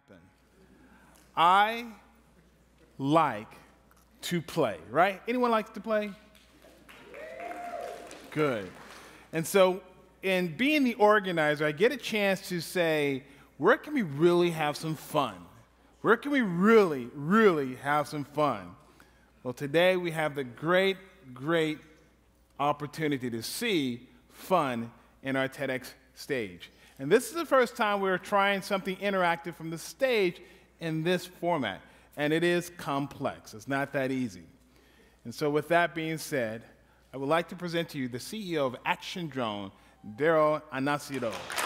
happen. I like to play, right? Anyone like to play? Good. And so in being the organizer, I get a chance to say, where can we really have some fun? Where can we really, really have some fun? Well, today we have the great opportunity to see fun in our TEDx stage. And this is the first time we're trying something interactive from the stage in this format. And it is complex. It's not that easy. And so with that being said, I would like to present to you the CEO of Action Drone, Darryl Anunciado.